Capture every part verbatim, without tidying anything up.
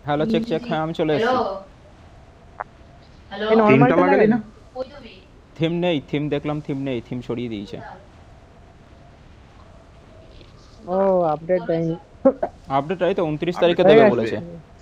Hello check check, হ্যাঁ আমি চলে হ্যালো এসেছি। হ্যালো এই থিমটা নরমালটা লাগালি লাগাই না? কই তুমি থিম নেই, থিম দেখলাম থিম নেই, থিম সরিয়ে দিয়েছে। ও আপডেট দেয়নি। আপডেট এই তো উনত্রিশ আপডেট তারিখে হয়ে দেবে কবে গেছে। আসবে? বলেছে।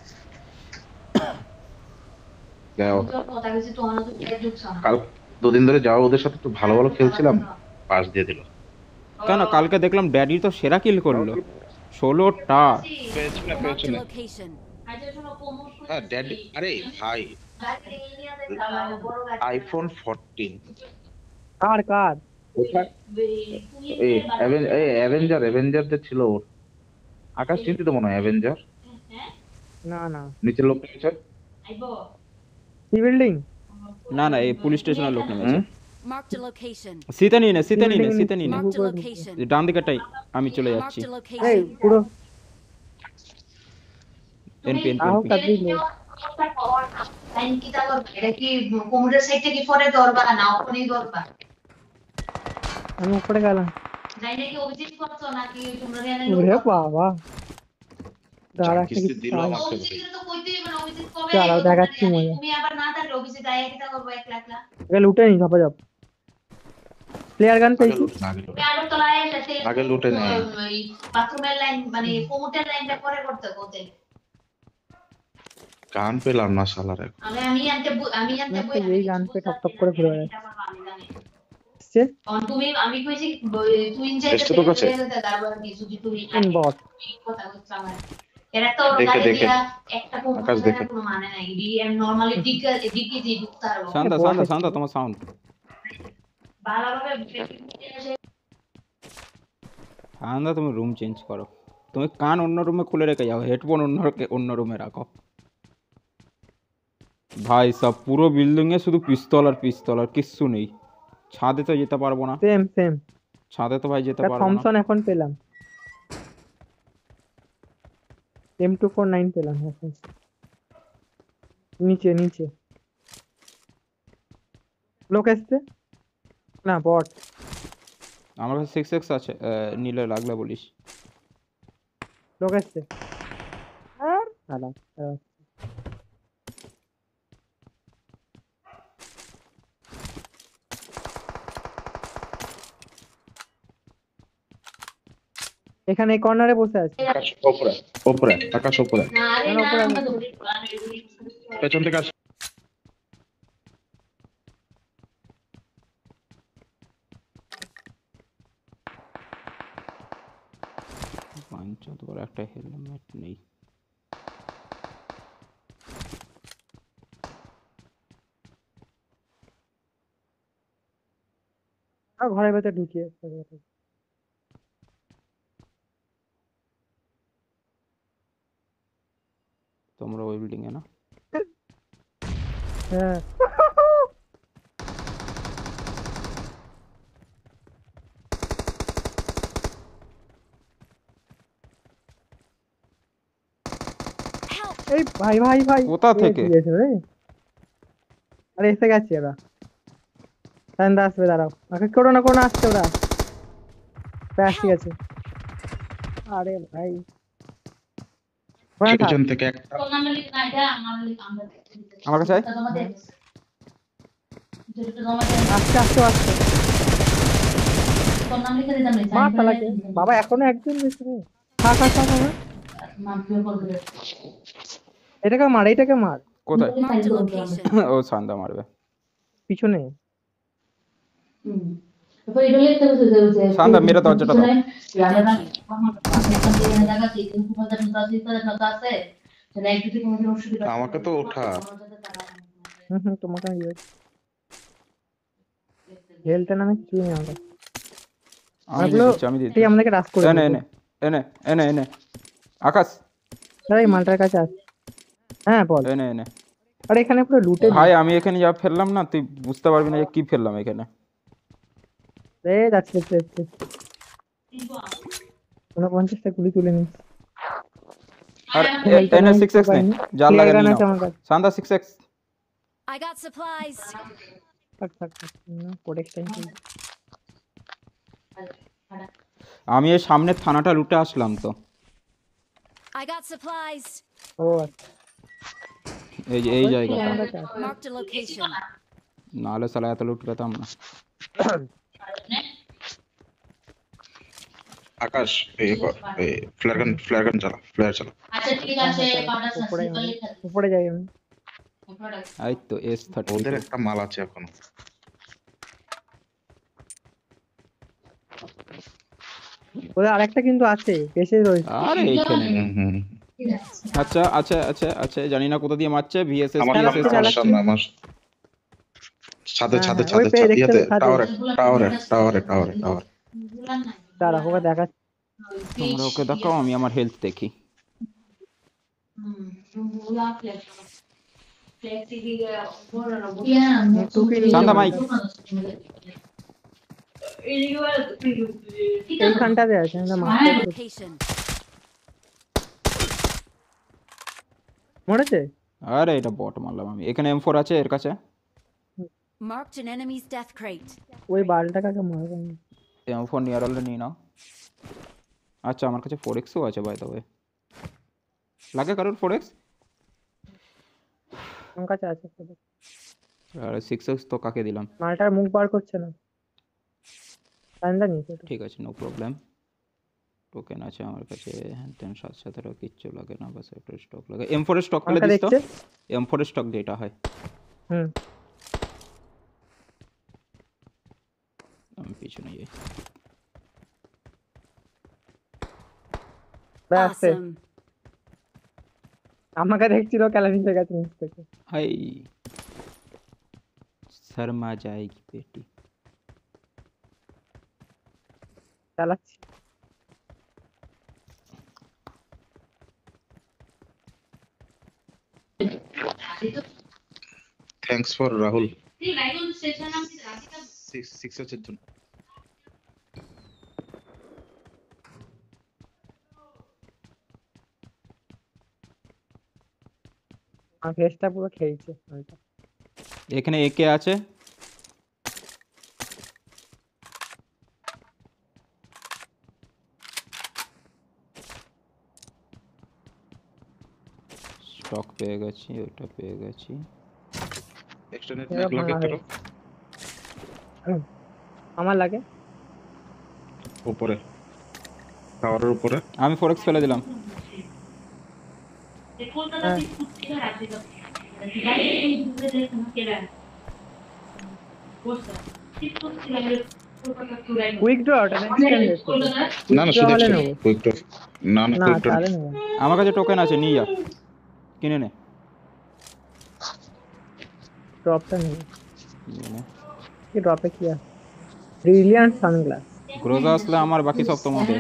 যাও কাল দুদিন ধরে যাও, ওদের সাথে একটু ভালো ভালো খেলছিলাম, পাস দিয়ে দিল। কেন কালকে দেখলাম ড্যাডি তো সেরা কিল করলো, ষোলোটা। পেছনে Marked a পেছনে location. হ্যাঁ ড্যাডি, আরে ভাই আইফোন ফোরটিন কার কার কোথায়? এই অ্যাভেন- এই অ্যাভেঞ্জার অ্যাভেঞ্জার যে ছিল ওর, আকাশ চিন্তিত মনে হয় অ্যাভেঞ্জার, না না নিচের লোকটা আছে। সি বিল্ডিং না না, এই পুলিশ স্টেশনের লোক নেমেছে। হুম Marked a location. শীতে নিয়ে নে, সি শীতে নিয়ে নে, বিল্ডিং শীতে নিয়ে নে। Marked a location. ডান দিকেটাই আমি চলে যাচ্ছি। Marked a এই location. পুরো এনপি এনপি আহো এনপি। কাদি লো আমি উপরে গেলাম। ওরে বাবা দাঁড়া একটা কিস্তি কিছু দিল চাই। আমাকে। দাঁড়াও দেখাচ্ছি মজা। আগে লুটে নি ঝপা ঝপ। প্লেয়ার গান আগে পেয়েছি। লুটে না, আগে লুটে আগে লুটে নে। গান পেলাম না শালার এখন। আমি একটা এই গান পে টপ টপ করে ঘুরে বেড়াচ্ছে। এসছে তোর কাছে? বট দেখে দেখে আকাশ দেখে। শান্তা শান্তা শান্তা, তোমার সাউন্ড। শান্তা তুমি রুম চেঞ্জ করো, তুমি কান অন্য রুমে খুলে রেখে যাও, হেডফোন অন্য অন্য রুমে রাখো। ভাই সব পুরো বিল্ডিং এ শুধু পিস্তল আর পিস্তল আর কিচ্ছু নেই। ছাদে তো যেতে পারবো না, সেম সেম ছাদে তো ভাই যেতে পারবো না। থমসন এখন পেলাম। এম টু ফোর নাইন পেলাম এখন। নিচে নিচে লোক আসছে না বট। আমার কাছে সিক্স এক্স আছে, আহ, নিলে লাগলে বলিস। লোক আসছে আর দাঁড়া দাঁড়া। এখানে এই কর্নারে বসে আছে। আকাশ উপরে উপরে আকাশ উপরে কেন উপরে আছে? পেছন থেকে আস। পাঁচশো করে একটা হেলমেট নেই। আর ঘরের ভেতরে ঢুকিয়ে তোমরা ওই বিল্ডিং এ না? হ্যাঁ এই ভাই ভাই ভাই কোথা থেকে? আরে এসে গেছে ওরা। সান্দা আসবে, দাঁড়াও আগে করো না কোন আসছে ওরা। প্যাস ঠিক আছে। আরে ভাই পেছন থেকে একটা আমার কাছে আয়। আস্তে আস্তে আস্তে মা শালাকে বাবা এখনো একজন বেশি নেই। খা খা খা খা এটাকে মার এটাকে মার। কোথায়? Marked a location. ও সান্দা মারবে পিছনে। সান্দা মেরে দরজাটা দাও। আমাকে তো ওঠা। হুম হুম তোমাকে আমি হেলতে নামে কি নেই আমাদের। আমি দিয়ে দিচ্ছি, আমি দিয়ে এই দিচ্ছি। আমাদেরকে রাস করে এনে দেবে। এনে এনে এনে এনে আকাশ আরে এই মালটার কাছে আছে। হ্যাঁ বল। এনে এনে আরে এখানে পুরো লুটে ভাই আমি এখানে যা ফেললাম না, তুই বুঝতে পারবি না যে কি ফেললাম এখানে। রে যাচ্ছে যাচ্ছে ঊনপঞ্চাশটা গুলি তুলে নিস। আর এনে সিক্স এক্স নে, জাল লাগা নিয়ে নাও। সান্দা six X. I got supplies. থাক থাক থাক না প্রোটেকশন কি। আমি এই সামনের থানাটা লুটে আসলাম তো। I got supplies. ও এই যে এই ওই জায়গাটা আমার কাছে আছে। Marked a location. নাহলে সালা এত লুট পেতাম না। আকাশ এই ফ্লেয়ার গান ফ্লেয়ার গান চালা ফ্লেয়ার চালা। হ্যাঁ, হ্যাঁ, চালাচ্ছি। উপরে যাই আমি। উপরে যাই আমি। এই তো এস থার্টি ওদের একটা মাল আছে এখনো। ওদের আরেকটা কিন্তু আছে পেছে রয়েছে। আরে এইখানে নেই। হুম হুম আচ্ছা আচ্ছা আচ্ছা আচ্ছা জানি না কোথা দিয়ে মারছে ভিএসএস আমার চালাচ্ছি, সামনে আমার চালাচ্ছি। সামনে আমার ছাদে হ্যাঁ, ছাদে হ্যাঁ, ওই ছাদে পেয়ে ছাদে দেখতে ইয়াতে ছাদে। টাওয়ারে টাওয়ারে টাওয়ারে টাওয়ারে টাওয়ারে দাঁড়া ওকে দেখাচ্ছি। তোমরা ওকে দেখাও আমি আমার হেলথ দেখি। টুকি নিয়ে চান্দা যাবো। মাইক এইখানটাতে আছে না মারতে Marked a location. মরেছে? আরে এটা বট মারলাম আমি। এখানে এম ফোর আছে এর কাছে। Marked an enemy's death crate. ওই বালটা কাকে মারবে? এম ফোর নিয়ার হলে নিয়ে নাও। আচ্ছা আমার কাছে ফোর এক্সও আছে বাই দ্য ওয়ে। লাগে কারোর ফোর এক্স? আমার কাছে আছে। আর সিক্স এক্স তো কাকে দিলাম? মালটার মুখ বার করছে না। চান্দা নিয়েছে এটা। ঠিক আছে নো প্রবলেম। টোকেন আছে আমার কাছে তেন সাত সাতেরও কিচ্ছু লাগে না বাস একটা স্টক লাগে। এম ফোর এর স্টক পেলে আমাকে দিস তো। দেখছে? এম ফোর এর স্টক যেটা হয় হুম। আমি পিছনে যাই। ব্যাস Awesome. আমাকে দেখছিল ক্যালামিতে গেছে নিচ থেকে। হাই শর্মা যায়গি বেটি। চালাচ্ছি। Thanks for Rahul six six এর জন্য। আমার ফেসটা পুরো খেয়েছে মালটা। এখানে একে আছে। স্টক পেয়ে গেছি ওটা পেয়ে গেছি। এক্সটেন্ডেড এরা নেট লাগে ভাঙা কারো হুম। আমার লাগে। উপরে টাওয়ারের উপরে। আমি ফোর এক্স ফেলে দিলাম। হ্যাঁ। কুইক ড্র ওটা না এক্সটেন্ডেড? না না শুধু এক্সটেন্ডেড কুইক ড্র না না না কুইক ড্র তাহলে নেবো। আমার কাছে টোকেন আছে নিয়ে যা কিনে নে। ড্রপটা নেবো। নিয়ে নে। কি ড্রপে কি আছে? Brilliant sunglass. গ্রোজা আসলে আমার বাকি সব তোমাদের।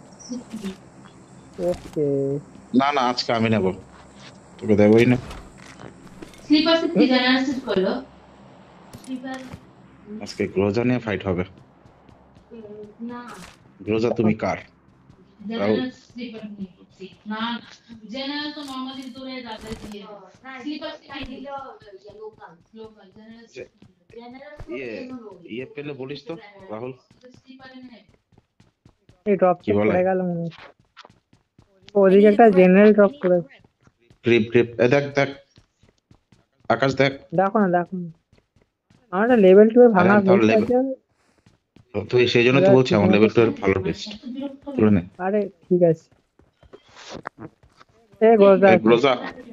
ওকে। না না আজকে আমি নেব তোকে দেবই না স্লিপারসে কি জানার করলো স্লিপার আজকে গ্রোজা নিয়ে ফাইট হবে। না গ্রোজা তুমি কার? জেনারেল স্লিপার নিয়ে করছি না জেনারেল তো নরমালি দূরে যাবে দিয়ে স্লিপার কি দিল লোকাল লোকাল জেনারেল জেনারেল ইয়ে ইয়ে পেলে বলিস তো রাহুল। স্লিপারে নেই এই ড্রপ কি বলে? পড়ে গেল মনে হচ্ছে। ওদিকে একটা জেনারেল ড্রপ করে। গ্রিপ গ্রিপ এ দেখ দেখ আকাশ দেখ। দেখো না দেখো না। আমার লেভেল টু এ ভাঙা আরে তাহলে ভেস্ট level- আছে। তুই সেই জন্য তো বলছি আমার লেভেল টু এর ভালো টেস্ট তুলে নে। আরে ঠিক আছে। এ গোজা এই গ্রোজা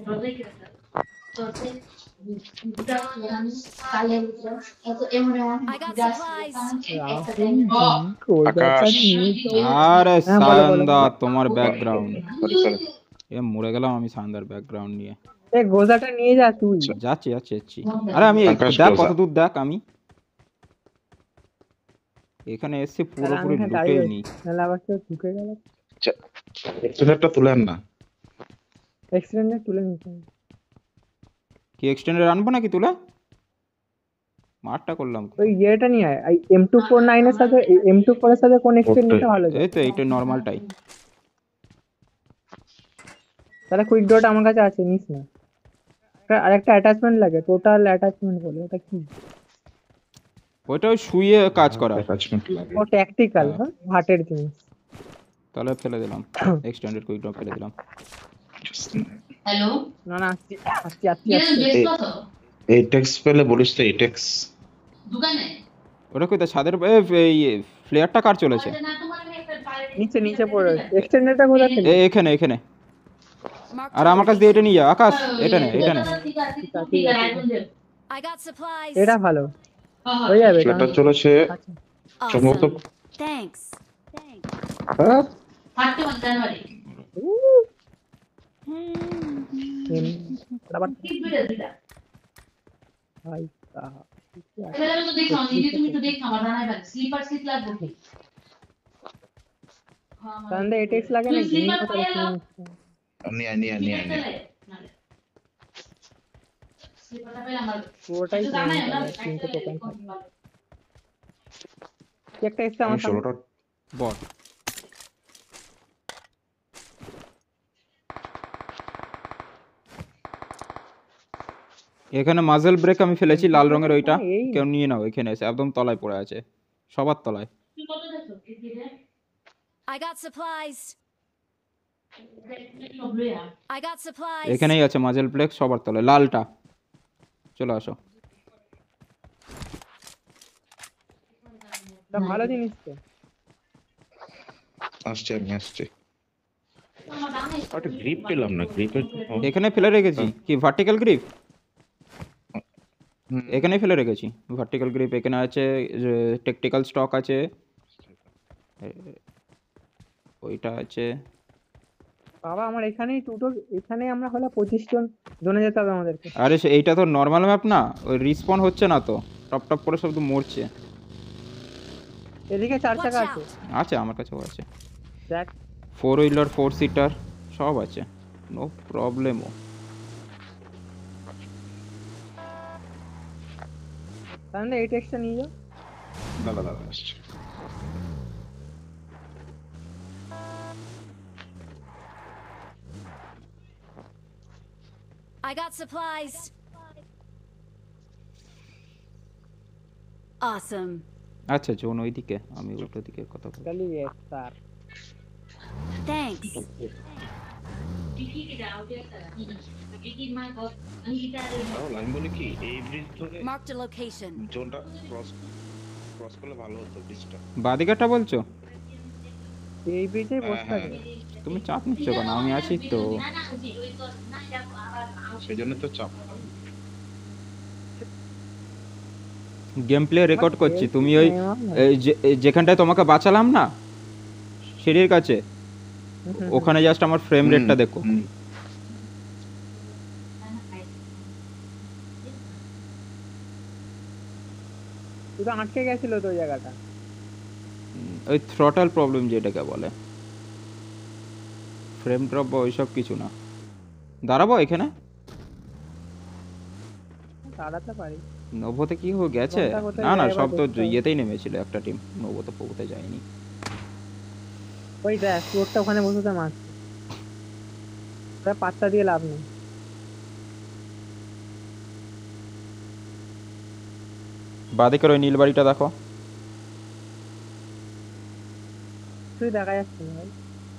I got supplies. আকাশ। আরে হ্যাঁ, বলো, বলো। সান্দা তোমার ব্যাকগ্রাউন্ড। সরি সরি এ মরে গেলাম আমি সান্দার ব্যাকগ্রাউন্ড নিয়ে। এ গোজাটা নিয়ে যা তুই। যাচ্ছি যাচ্ছি যাচ্ছি। আরে আমি এই- আকাশ দেখ গোজা। কত দূর দেখ আমি এখানে এসে পুরোপুরি এখানে দাঁড়িয়ে লুটেই আছি। নি। নাহলে আবার কেউ ঢুকে গেল। এক্সটেন্ডারটা তুলে আন না। এক্সিডেন্টে তুলে নিতে হবে। কি এক্সটেন্ডার আনবো নাকি তুলে? মারটা করলাম। ওই ইয়েটা নিয়ে আয়। এই এম টু ফোর নাইন এর সাথে এম টু ফোর এর সাথে কোন এক্সটেন্ড নিতে ভালো যায়? এই তো এইটা নরমালটাই। তাহলে কুইক ডট আমার কাছে আছে নিস না। একটা- আর একটা অ্যাটাচমেন্ট লাগে টোটাল অ্যাটাচমেন্ট বলে ওটা কি? ওইটা ওই শুয়ে কাজ করা। অ্যাটাচমেন্ট ও ট্যাকটিক্যাল হ্যাঁ হার্টের জিনিস। তাহলে ফেলে দিলাম এক্সটেন্ডেড কুইক ড্রপ ফেলে দিলাম। লাগে হ্যালো না না আসছি আসছি আসছি ये আসছি बेस এই কত এইটেক্স পেলে বলিস তো এইটেক্স। দোকানে ওটা কই, ছাদের এ, এই ফ্লেয়ারটা কার চলেছে? আচ্ছা না তোমার আমি একটা বাইরে নিচে নিচে পড়ে এক্সটেন্ডারটা কোথা থেকে? এ এখানে এখানে। Marked আর a আমার কাছ দিয়ে এটা location. নিয়ে যা আকাশ, এটা নে এটা নে। ঠিক আছে ঠিক আছে, ঠিক ঠিক আছে আছে। I got supplies. এটা ভালো হ্যাঁ হয়ে যাবে ফ্ল্যাটটা কারণ- চলেছে আচ্ছা সম্ভবত। Awesome. Thanks. Thanks. হ্যাঁ, থার্টি ওয়ান জানুয়ারি উহ, এম, আবার কি ভিডিও দিটা ভাই সাহাব, কিছু আছে। এবারে তো দেখো নিজে তুমি তো দেখো আমার জানাই পারে স্লিপার সিট লাগবে কি হ্যাঁ কারণ দে এটেক্স লাগে তুমি নাকি স্লিপার নিয়ে পাইয়া কোথাও নিয়ে নিয়ে নিয়ে নিয়ে স্লিপারটা পেলে আমার পুরোটাই তো জানাই কিনে না নিতে হবে, তিনটে টোকেন থাকবে। কি একটা এসছে আমি আমার সামনে ষোলোটা বট। এখানে মাজেল ব্রেক আমি ফেলেছি লাল রঙের, ওইটা এই কেউ নিয়ে নাও। এখানে এসে একদম তলায় পড়ে আছে, সবার তলায়। তুই কত দেখো কি দিলে I got supplies. I got supplies. এখানেই আছে মাজেল ব্রেক সবার তলায়, লালটা। চলে আসো। এটা ভালো জিনিস তো আসছে, আমি আসছি। একটা গ্রিপ পেলাম না, গ্রিপের এখানে ফেলে রেখেছি। কি ভার্টিক্যাল গ্রিপ? হুম। এখানেই ফেলে রেখেছি ভার্টিক্যাল গ্রিপ। এখানে আছে টেকটিক্যাল স্টক আছে, ওইটা আছে। বাবা আমার এখানেই দুটো, এখানে আমরা হলো পঁচিশ জন জনে যেতে হবে আমাদেরকে। আরে সে- এইটা তো নর্মাল ম্যাপ না, ওই রিসপন হচ্ছে না তো, টপ টপ করে সব তো মরছে। এদিকে চার Watch চাকা আছে out. আছে আমার কাছেও আছে, দেখ ফোর হুইলার ফোর সিটার সব আছে, নো প্রবলেমও। তাহলে এই টেক্সটটা নিয়ে যাও। দাদা দাদা আসছে। I got supplies. Awesome. আচ্ছা জোন ওইদিকে, আমি উল্টো দিকে কথা বলছি। চলি স্যার Thanks. তাহলে আমি বলি কি, এই ব্রিজ ধরে Marked a location. জোনটা ক্রস ক্রস করলে ভালো হতো ব্রিজটা। বাদিকাটা বলছো? এই ব্রিজে হ্যাঁ, বসে থাকে তুমি চাপ নিচ্ছ কেন? আমি আছি তো। সেই জন্য তো চাপ। গেম প্লে রেকর্ড করছি। তুমি ওই এই যে- এই যেখানটায় তোমাকে বাঁচালাম না সিঁড়ির কাছে, ওখানে জাস্ট আমার ফ্রেম রেটটা দেখো। হুম। শুধু আটকে গেছিল তো ওই জায়গাটা। হুম, ওই থ্রটাল প্রবলেম যেটাকে বলে, ফ্রেম ড্রপ বা ওইসব কিছু না। দাঁড়াবো এখানে। দাঁড়াতে পারি নভোতে কি হয়ে গেছে? কোনটা কোথায় না না, যায় সব এবার তো দেখতে হবে। ইয়েতেই নেমেছিল একটা টিম, নভোতে পৌঁতে যায়নি। ওই দেখ চোরটা ওখানে বসে মারছে, ওটা পাত্তা দিয়ে লাভ নেই। বাদিকের ওই নীল বাড়িটা দেখো। তুই দেখা যাচ্ছে না ভাই।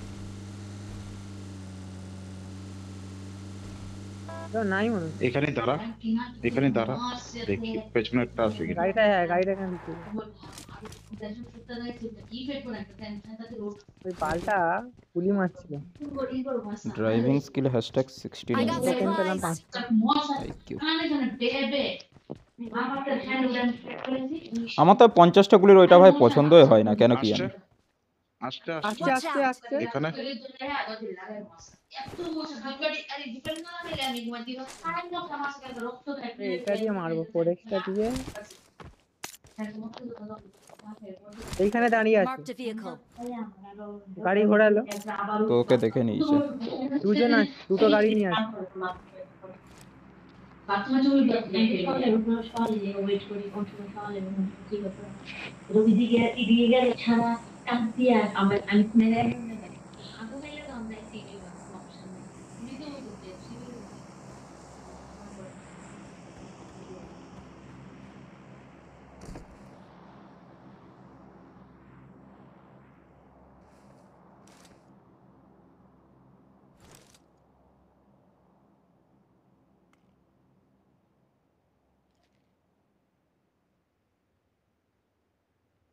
তো নাই মনে হচ্ছে। এখানে দাঁড়া, এখানে দাঁড়া, দেখি পেছনে একটা আসবে কিনা। গাড়িটা হ্যাঁ গাড়িটা এখানে দিচ্ছে। ওই পাল্টা গুলি মারছিল। Driving skill hashtag sixteen. I got token পেলাম supplies. পাঁচটা। আমার তো পঞ্চাশটা গুলির ওইটা ভাই পছন্দই হয় না, কেন কি আসছে জানি। আসছে আসছে আসছে আসছে আসছে এখানে। এই এটা দিয়ে মারবো, ফোর এক্সটা দিয়ে। এইখানে দাঁড়িয়ে আছে, Marked a vehicle. গাড়ি ঘোরালো। তো ওকে দেখে নিয়েছে। দুজন আছে, দুটো গাড়ি নিয়ে আসছে।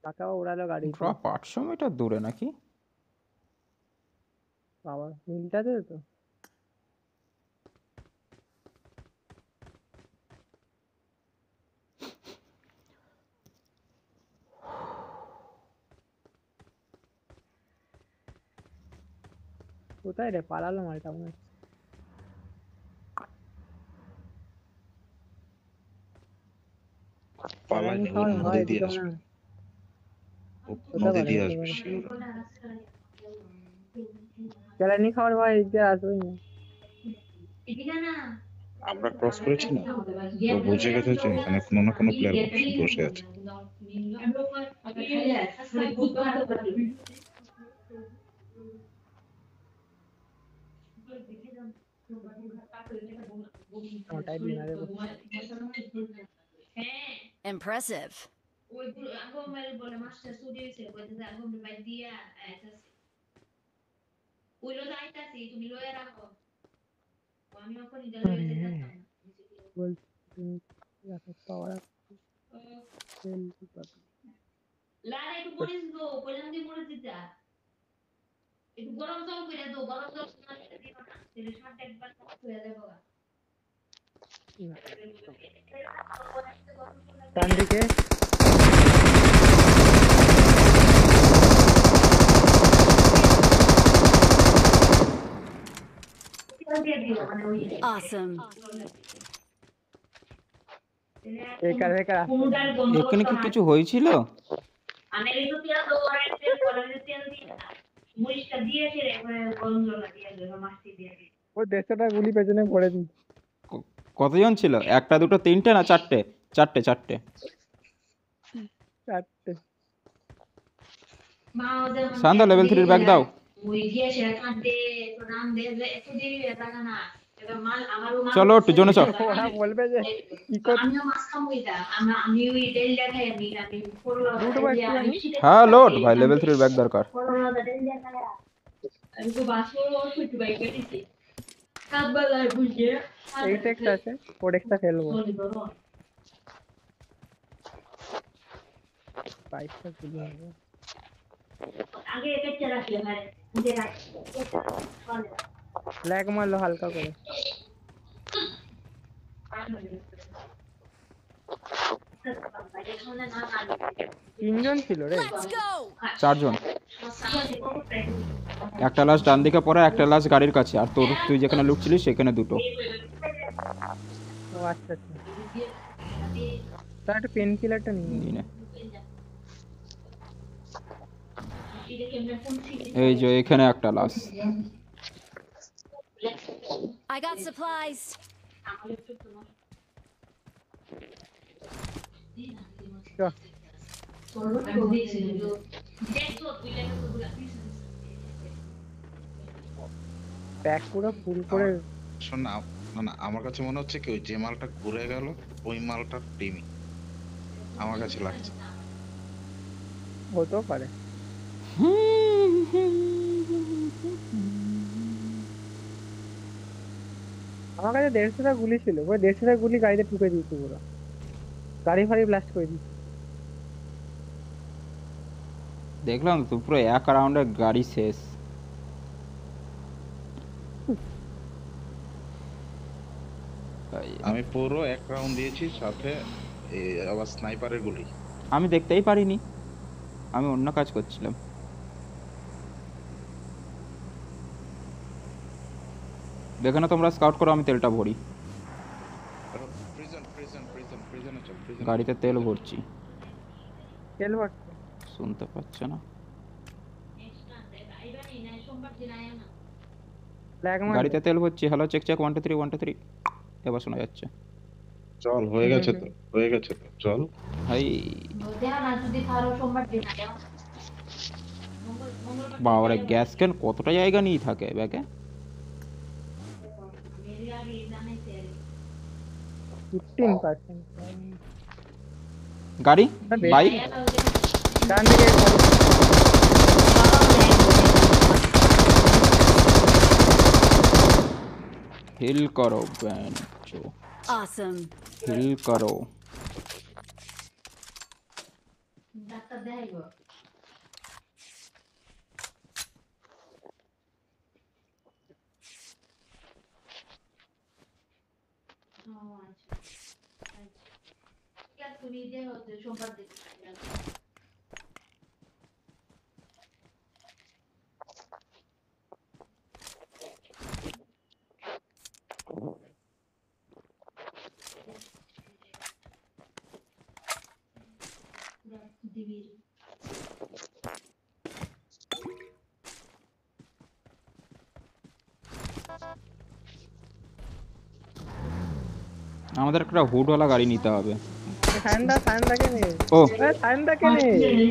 কাকাও উড়ালো গাড়ি ড্রপ আটশো মিটার দূরে নাকি? বাবা হিলটাতে তো কোথায় রে পালালো মালটা মনে হচ্ছে। পালাই জ্বালানি ওর খাওয়ার নদী ভয় দিয়ে দিত আসবে না। ও হতে নদী পারে, দিয়ে হতে আসবে পারে। শিওর। জ্বালানি খাওয়ার ভয় এদিকে আসবেই না। আমরা ক্রস করেছি না, তো বুঝে গেছে যে এখানে কোনো না কোনো প্লেয়ার বসে আছে। ওটাই ডিনারে Impressive. পাওয়ার একটু গরম জল করে দাও, গরম জল না দিও না, তাহলে শার্ট একবার নষ্ট হয়ে যাবে গা। ডান দিকে Awesome. বেকার বেকার কুমড়ার গন্ধ এখানে কি কিছু হয়েছিল? আমি একটু তেল দাও, আর একটু তেল কড়াইতে তেল দিয়ে না, মরিচটা দিয়েছে একবারে গরম জল দিয়ে দেবো, মাছটি দিয়ে দিই। ও দেড়শোটা গুলি পেছনে পড়ে দিই। ক- কতজন ছিল? একটা দুটো তিনটে না চারটে? চারটে চারটে চারটে মা ওদের শান্ত লেভেল থ্রির ব্যাগ দাও। ওই দিয়ে সে কাটে তো নাম দে যে একটু দেরি হয়ে থাকে না, এবার মাল আমারও মাল চলো একটু জোনে চল। ওরা বলবে যে কি কর আমিও মাছ খাবো এটা, আমরা আমি ওই ডেল দেখাই আমি আমি করলো দুটো বাচ্চা আমি? হ্যাঁ লোড ভাই, লেভেল থ্রির ব্যাগ দরকার। করোনা ডেল দেখাই আমি তো বাসও ছুটি বাই কেটেছি কাবলার বুঝে এই টেক্সট আছে কোডেক্সটা ফেলবো বাইকটা গুলি হবে আগে এটা চলা ছিল মানে যে রাখ ল্যাগ মারলো হালকা করে। তিনজন ছিল রে। Let's go. চারজন। একটা লাশ ডান দিকে পড়ে, একটা লাশ গাড়ির কাছে, আর তোর তুই যেখানে লুকছিলিস সেখানে দুটো। ও আচ্ছা আচ্ছা তার একটা পেন কিলারটা নিয়ে নিয়ে নে। এই যে এখানে একটা লাশ। I got supplies. প্যাক পুরো ফুল করে শোন না, না না আমার কাছে মনে হচ্ছে কি ওই যে মালটা ঘুরে গেল ওই মালটার টিমই আমার কাছে লাগছে। হতেও পারে। আমার কাছে দেড়শোটা গুলি ছিল, ওই দেড়শোটা গুলি গাড়িতে ঢুকে দিয়েছি পুরো, গাড়ি ফাড়ি ব্লাস্ট করে দিয়েছি। দেখলাম তো পুরো এক রাউন্ডে গাড়ি শেষ। আমি পুরো এক রাউন্ড দিয়েছি, সাথে এই আবার স্নাইপারের গুলি। আমি দেখতেই পারিনি, আমি অন্য কাজ করছিলাম। দেখে না তোমরা স্কাউট করো, আমি তেলটা ভরি। প্রিজন প্রিজন প্রিজন প্রিজনে চল, প্রিজন গাড়িতে তেল ভরছি। তেল ভরছে শুনতে পাচ্ছে না। ল্যাগ মারলো। গাড়িতে তেল ভরছি। Hello check check, one two three one two three. এবার শোনা যাচ্ছে। চল, হয়ে গেছে তো, হয়ে গেছে তো, চল। হাই দেয়া না যদি কারো সোমবার দিন আগে বাবারে, গ্যাস ক্যান কতটা জায়গা নিয়ে থাকে ব্যাগে। ফিফটিন পার্সেন্ট গাড়ি বাইক ডান দিকে হিল করো বেঞ্চো, Awesome. হিল করো। ডাক্তার দেখাইবো তুমি যে হচ্ছে সোমবার দিকে দিবি আমাদের একটা হুডওয়ালা গাড়ি নিতে হবে। সায়নদা সায়নদাকে নে ও এ সায়নদাকে নে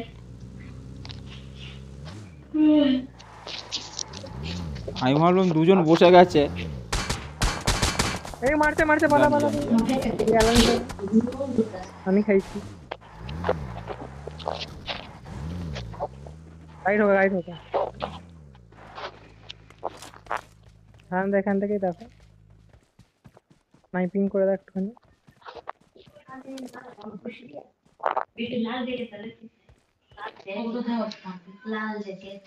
আমি ভাবলাম দুজন বসে গেছে। এই মারছে মারছে পালা পালা আমি খাইছি রাইট হোক রাইট হোক সায়নদা এখান থেকেই দেখো স্নাইপিং করে দেখ একটুখানি লাল জ্যাকেট লাল জ্যাকেট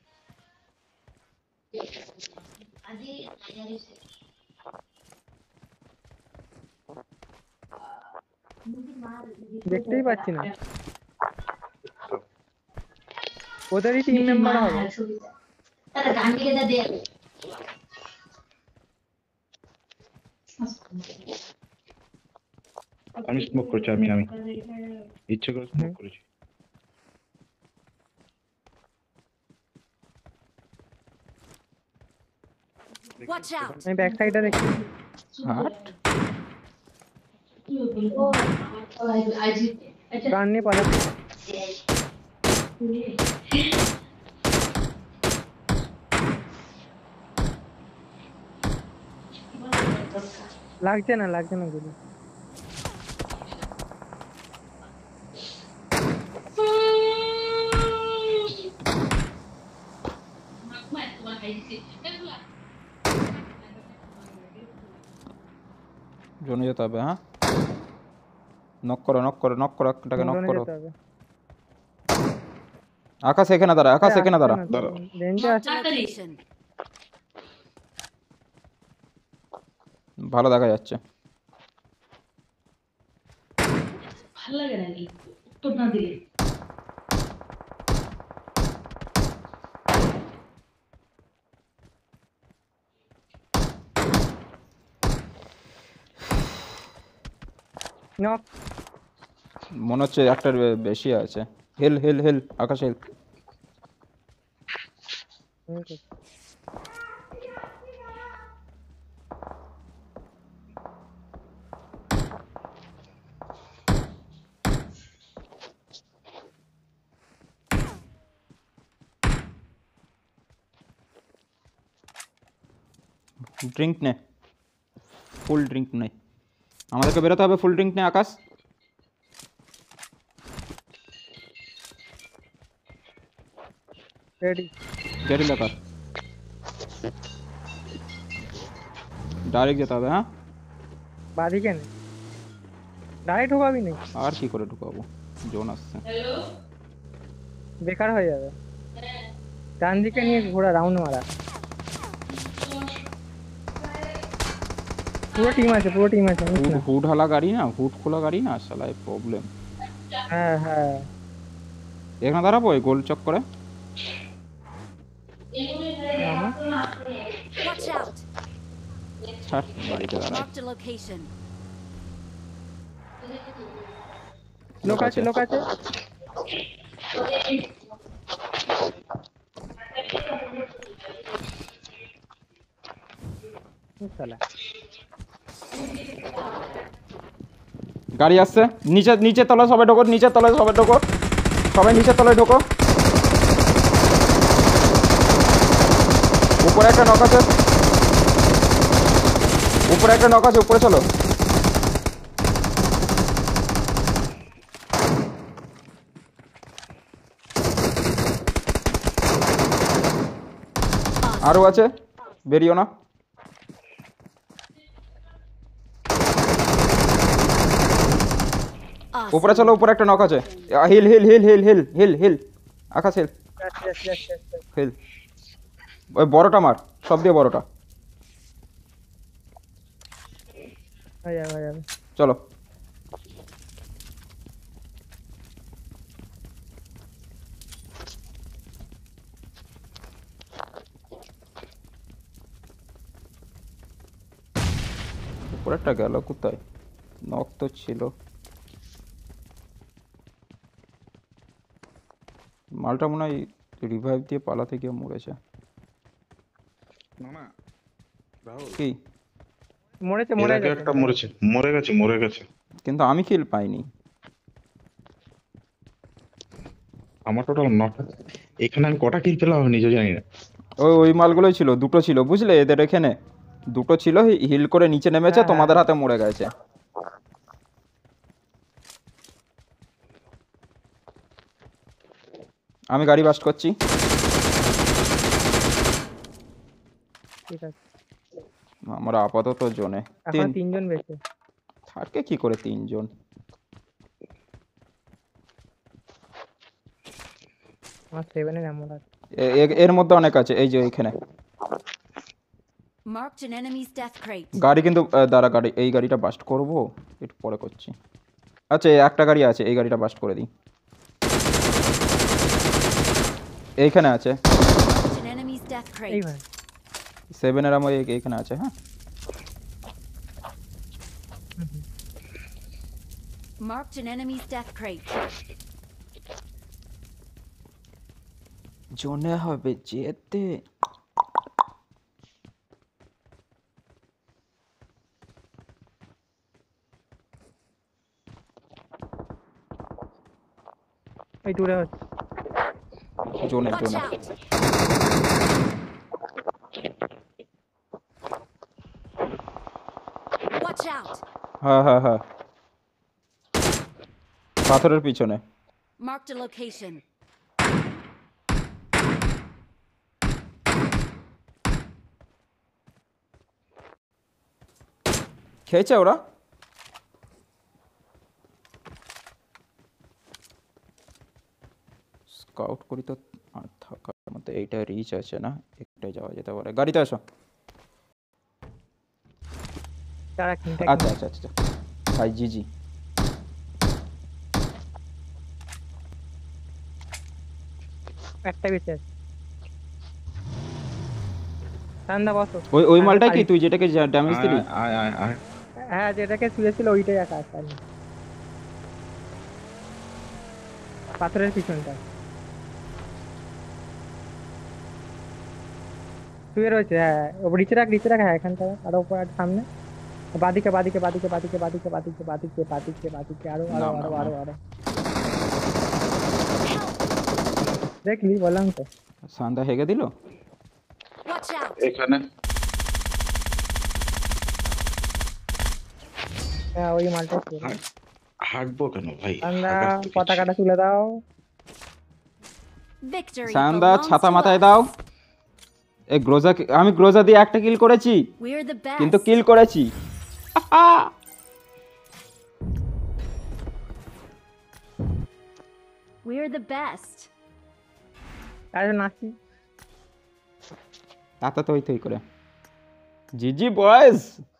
আজি দেখতেই পাচ্ছি না ওদেরই টিম মেম্বার হবে তারা গান গিয়ে দে আমি স্মোক করছি আমি আমি ইচ্ছে করে স্মোক করেছি। Watch out! আমি ব্যাক সাইডে দেখছি হাট আজি গান নিয়ে পালাচ্ছি লাগছে না লাগছে না গুলি জোনে যেতে হবে। হ্যাঁ নক করো নক করো নক করো একটাকে নক করো। আকাশ এখানে দাঁড়া আকাশ এখানে দাঁড়া রেঞ্জে Marked আছে a location. ভালো দেখা যাচ্ছে। ভালো লাগে নাকি উত্তর না দিলে নক মনে হচ্ছে একটার বে- বেশি আছে। হেল হেল হেল আকাশ হেল। ড্রিঙ্ক নে ফুল ড্রিঙ্ক নে আমাদেরকে বেরোতে হবে। ফুল ড্রিঙ্ক নে আকাশ। রেডি গাড়ি লাগা ডাইরেক্ট যেতে হবে। হ্যাঁ বাদিকে নে ডাইরেক্ট ঢোকাবি নেই আর কি করে ঢুকাবো জোন আসছে। হ্যালো বেকার হয়ে যাবে ডান দিকে নিয়ে ঘোরা রাউন্ড মারা পুরো টিম আছে পুরো টিম আছে মিস হুড না হুড হালা গাড়ি না হুড খোলা গাড়ি না শালায় প্রবলেম। হ্যাঁ হ্যাঁ এখানে দাঁড়াবো এই গোল চক্করে। আমার Watch out! ছাড় বাড়িতে দাঁড়ায়। Marked a location. লোক আছে লোক আছে শালা গাড়ি আসছে নিচে নিচে তলায় সবাই ঢোকো নিচে তলায় সবাই ঢোকো সবাই নিচে তলায় ঢোকো। উপরে একটা নক আছে উপরে একটা নক আছে উপরে চলো। আরো আছে বেরিও না। উপরে Awesome. চলো, উপরে একটা নক আছে। Heal heal heal heal heal heal heal আকাশ হিল যাচ্ছি, যাচ্ছি, যাচ্ছি, যাচ্ছি। হিল। ওই বড়টা মার, সব দিয়ে বড়টা। হয়ে যাবে, হয়ে যাবে। চলো উপরেরটা গেল কোথায়? নক তো ছিল। মালটা মনে হয় রিভাইভ দিয়ে পালাতে গিয়ে মরেছে। না না রাহুল, কি? মরেছে, এর মরে আগে গেছে। একটা মরেছে, মরে গেছে, মরে গেছে। কিন্তু আমি কিল পাইনি। আমার টোটাল নটা। এখানে আমি কটা কিল পেলাম আমি নিজেও জানি না। ওই ওই মালগুলোই ছিল, দুটো ছিল বুঝলে, এদের এখানে দুটো ছিল, হিল করে নিচে নেমেছে, হ্যাঁ, তোমাদের হ্যাঁ। হাতে মরে গেছে। আমি গাড়ি বাস্ট করছি। ঠিক আছে, আমরা আপাতত জোনে এখন তিন তিনজন বেঁচে। থাকে কি করে তিনজন? আমার সেভেনের এমন আছে। এ- এ- এর মধ্যে অনেক আছে, এই যে এইখানে Marked an enemy's death crate. গাড়ি কিন্তু আহ, দাঁড়া, গাড়ি এই গাড়িটা বাস্ট করব, একটু পরে করছি। আচ্ছা এই একটা গাড়ি আছে, এই গাড়িটা বাস্ট করে দিই। এইখানে আছে Marked an enemy's death crate. এই ভাই, সেভেনের আমার এই- এইখানে আছে। হ্যাঁ Marked an enemy's death crate. জোনে হবে যেতে। এই দূরে হচ্ছে। জোনে Watch জোনে out. Watch out. হ্যাঁ হ্যাঁ হ্যাঁ, পাথরের পিছনে। Marked a location. খেয়েছে ওরা। স্কাউট করি তো আর থাকার মতো, এইটা রিচ আছে না, একটাই যাওয়া যেতে পারে। গাড়িতে আসো। তারা কিনতে আচ্ছা আচ্ছা আচ্ছা ভাই, জি জি। একটা বেঁচে আছে। ঠান্ডা বসো। ওই ওই হ্যাঁ, মালটা কি পারি। তুই যেটাকে ড্যামেজ দিলি? আয় আয় আয়। হ্যাঁ, যেটাকে শুয়েছিল ওইটাই একা আছে। আর নেই। পাথরের পিছনটা শুয়ে রয়েছে। হ্যাঁ, ও নিচে রাখ, নিচে রাখ। হ্যাঁ, এখানটা আরো উপর, আর সামনে বাদিকে, বাদিকে, বাদিকে, বাদিকে, বাদিকে, বাদিকে, বাদিকে, বাদিকে, বাদিকে, আরো আরো নাম, আরো নাম, আরো নাম। আরো দেখলি, বললাম তো। সান্দা হেগে দিল। Watch out. এখানে হ্যাঁ, ওই মালটা ছিল। হাঁট- হাঁটবো কেন ভাই? আমরা হাঁটার তো কিছু পতাকাটা তুলে দাও। Victory সান্দা belongs ছাতা to মাথায় us. দাও। এই গ্রোজা, আমি গ্রোজা দিয়ে একটা কিল করেছি, We're the best. কিন্তু কিল করেছি। We're the best. আর নাচি। তা তো তুই তুই করে। G G boys.